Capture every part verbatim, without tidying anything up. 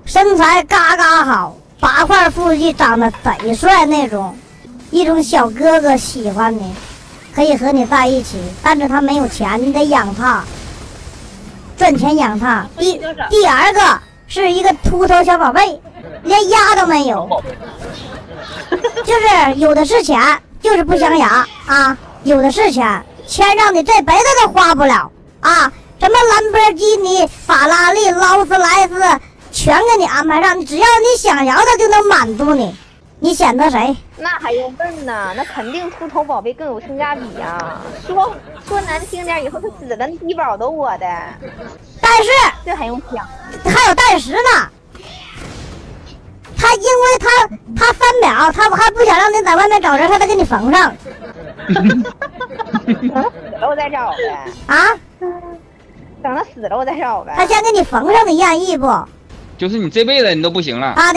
身材嘎嘎好，八块腹肌，长得贼帅那种，一种小哥哥喜欢你，可以和你在一起，但是他没有钱，你得养他，赚钱养他。第第二个是一个秃头小宝贝，连牙都没有，就是有的是钱，就是不镶牙啊，有的是钱，钱让你这辈子都花不了啊。什么兰博基尼、法拉利、劳斯莱斯，全给你安排上，只要你想要的就能满足你。你选择谁？ 那还用问呢？那肯定秃头宝贝更有性价比呀、啊。说说难听点，以后他死了，那低保都我的。 但是这还用讲？ 还有但是呢，他因为他他翻表，他还不想让你在外面找人，他得给你缝上。 等他死了我再找呗。 啊？ 等他死了我再找呗。 他先给你缝上，你愿意不？ 就是你这辈子你都不行了。 他的。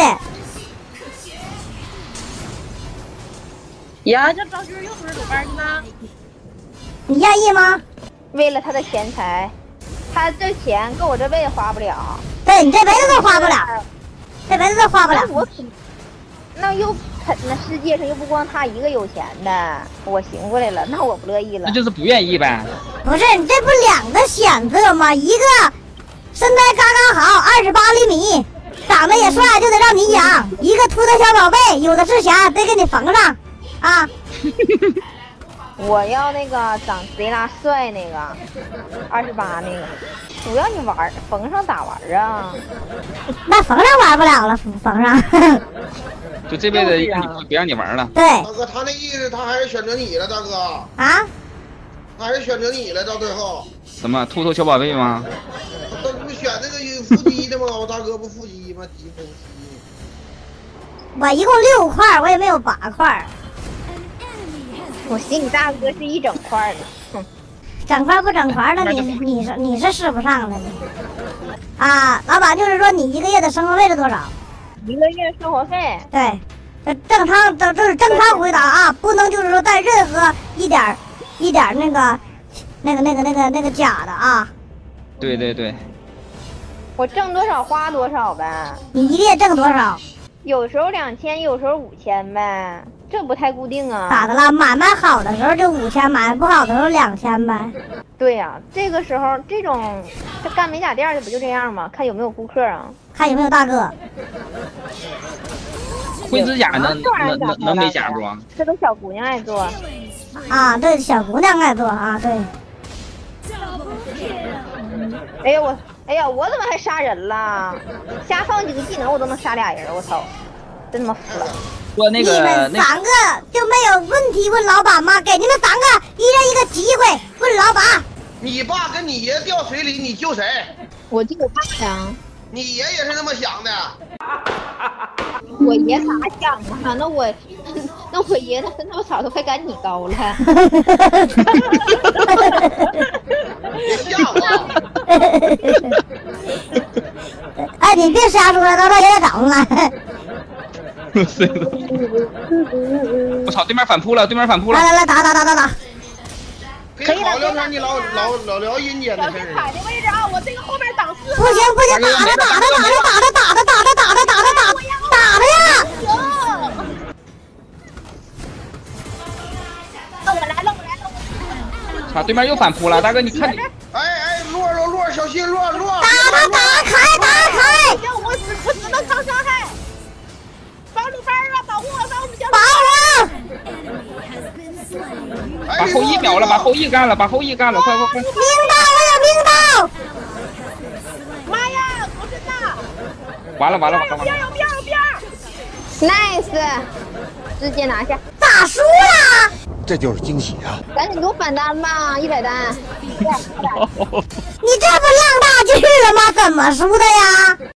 呀，这赵军又不是鲁班去呢？ 你愿意吗？ 为了他的钱财，他这钱够我这辈子花不了。 对你这辈子都花不了，这辈子都花不了。 那我那又肯那世界上又不光他一个有钱的，我醒过来了，那我不乐意了。 那就是不愿意呗。 不是你这不两个选择吗？一个身材刚刚好，二十八厘米，长得也帅，就得让你养；一个秃头小宝贝，有的是钱，得给你缝上。啊！ 我要那个长贼拉帅那个，二十八那个，主要你玩缝上咋玩啊？ 那缝上玩不了了，缝上。 就这辈子不让你玩了。 对。 大哥，他那意思他还是选择你了，大哥。 啊？ 他还是选择你了，到最后。 什么秃头小宝贝吗？ 他不选那个有腹肌的吗？我大哥不腹肌吗？肌腹肌。 我一共六块，我也没有八块。 我寻你大哥是一整块的，哼， 整块不整块的，你你是你是使不上的你。啊，老板就是说你一个月的生活费是多少？ 一个月生活费？ 对，这正常这这是正常回答啊，不能就是说带任何一点一点那个那个那个那个那个假的啊。 对对对。 我挣多少花多少呗。 你一个月挣多少？ 有时候两千，有时候五千呗。这不太固定啊。 咋的了？买卖好的时候就五千，买卖不好的时候两千呗。 对呀、啊，这个时候这种这干美甲店的不就这样吗？看有没有顾客啊， 看有没有大哥。 会指甲能能能能美甲不？ 这都小姑娘爱做。 啊，对，小姑娘爱做啊，对。 哎呀我，哎呀我怎么还杀人了？瞎放几个技能我都能杀俩人，我操，真他妈服了。 说那个， 你们三个就没有问题问老板吗？给你们三个一人一个机会问老板。 你爸跟你爷掉水里，你救谁？ 我救我爸呀。 你爷也是那么想的。 我爷咋想啊？那我，那我爷那那我草都快赶你高了。 别吓我！ 哎，你别瞎说了，到时候爷爷找上来。 我操！对面反扑了，对面反扑了！ 来来来，打打打打打！ 可以好聊天，你老老老聊阴间的事儿。 踩的位置啊，我这个后面挡四。 不行不行，打他打他打他打他打他打他打他打他打打他呀！ 行。那我来了，我来了，我来了。 操！对面又反扑了，大哥你看。 哎哎，洛洛洛，小心洛洛！ 打他打开打开！ 要我只我只能扛伤害。帮鲁班啊，保护我，帮我们小保我！ 把后羿秒了，把后羿干了，把后羿干了，快快快！ 冰刀，我有冰刀！ 妈呀，我真的！ 完了完了完了！ 有边有边有边 ！Nice， 直接拿下。 咋输了？ 这就是惊喜啊！ 赶紧给我返单吧，一百单。 你这不浪大劲了吗？怎么输的呀？